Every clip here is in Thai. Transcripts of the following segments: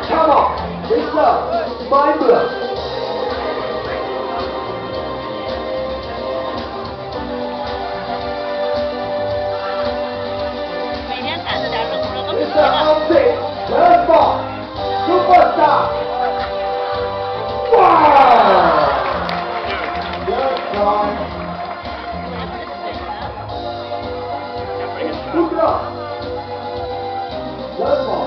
Come on, it's my blood. 每天赶着点路，我都不 It's 知道。 Let's go, superstar. Wow. Good time. Good job. Let's go.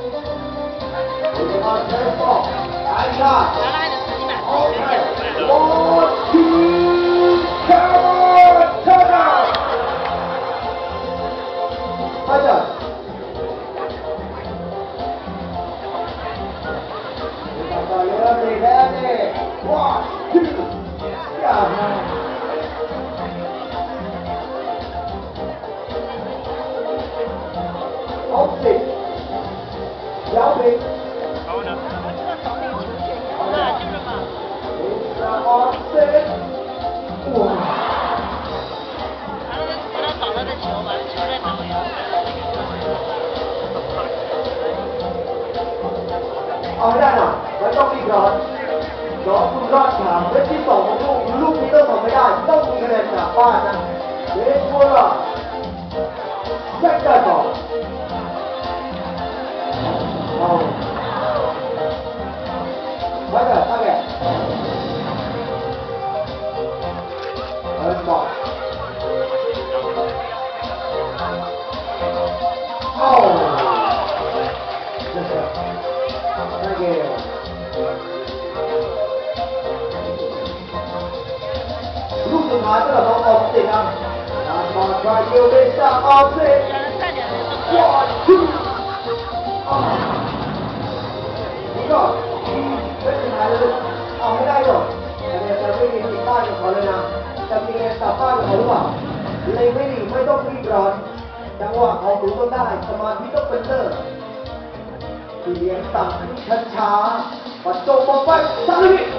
Let's go. And shot. 原来还得自己买。 Okay. 1, 2, come on, turn out. 开始。1, 2, 下来。好10，姚明。 啊，就是嘛。 哇！ 完了，我要找他的球，完了球再找一个。 เอาให้ได้หน่อยแล้วต้องรีบร้อนน้องคุณรอดฉากเซตที่2ของลูกนี้ต้องทำไม่ได้ต้องมีคะแนนจากบ้านนะเดี๋ยวชัวร์ละแจ็คได้ต่อเอาไว้กันตั้งแก่ต่อเอาตั้งแก่ลูกสุดท้ายสำหรับน้องออมสินครับมาทรายเดียวเป็นสามออมสินวันทูนี่ก็เป็นสุดท้ายเลยเอาไม่ได้หรอกแต่เนี่ยจะไม่มีติดบ้านกับเขาเลยนะจะมีเงินกลับบ้านกับเขาหรือเปล่าเลยไม่ดีไม่ต้องรีบร้อนจังหวะของหนูต้องได้สมาธิต้องเป็นเลิศที่เลี้ยงต่ำช้าๆปัดโจมบอลไปสักนิด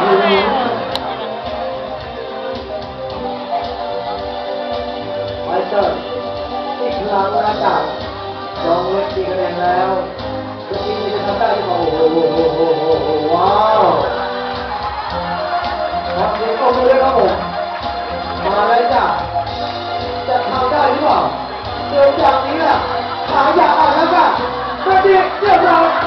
ไปเติร์อีกครั้งนะจ๊ะลองเล่นตีคะแนนแล้วจะทีนี้จะทำได้หรือเปล่าโอ้โหว้าวขอเสียงปรบมือด้วยครับผมมาแล้วจ้ะจะทำได้หรือเปล่าเจออย่างนี้แหละหาอย่างอ่านแล้วจ้ะประเดี๋ยวเรียบร้อย